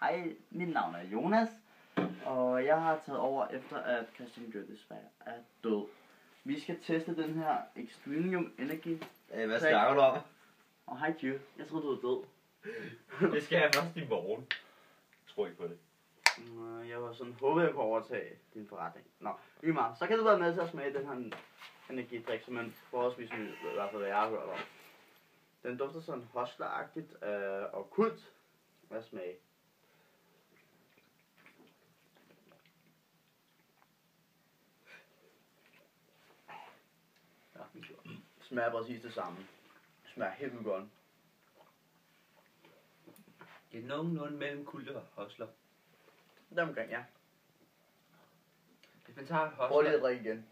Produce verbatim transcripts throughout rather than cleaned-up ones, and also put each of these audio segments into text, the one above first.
Hej, mit navn er Jonas, og jeg har taget over efter at Christian Gjør desværre er død. Vi skal teste den her Extremium Energy. Hey, hvad snakker du om? Og hej Gjør, jeg tror du er død. Det skal jeg først i morgen. Jeg tror ikke på det. Jeg var sådan håbet, jeg kunne overtage din forretning. Nå, lige meget. Så kan du være med til at smage den her energidrik, som man forholdsvis ny, i hvert fald hvad jeg har hørt om. Den dufter sådan hostleragtigt øh, og kult. Hvad smag? Ja, smager præcis det samme. Smager helt vildt godt. Det er nogenlunde mellem kulte og hostler. Det er omkring, ja. Hvis man tager hostler... Prøv lige at drikke igen.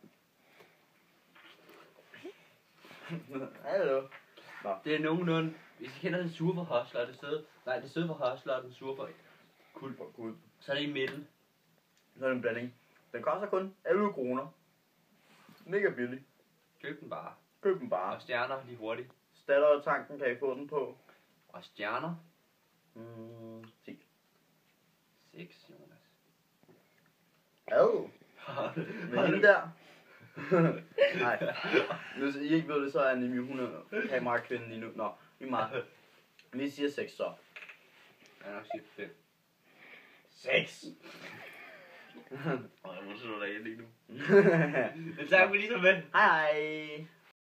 Hallo. Nå. Det er nogenlunde... Hvis I kender den sure for hostler, det søde... Nej, det søde for hostler og den sure for kult. For kult. Så er det i midten. Så er det en blanding. Den koster kun elleve kroner. Mega billig. Køb den bare. Køb den bare. Og stjerner lige hurtigt. Stallertanken kan I få den på. Og stjerner. Mm, ti. seks, Jonas. Ad. Men hende der. Nej. Hvis I ikke ved det, så er Nimi, hun er kamerakvinden lige nu. Nå, lige meget. Vi siger seks så. Jeg er nok siger fem. seks. Åh, jeg må slå dig ihjel lige nu. Men tak for lige så med. Hej hej.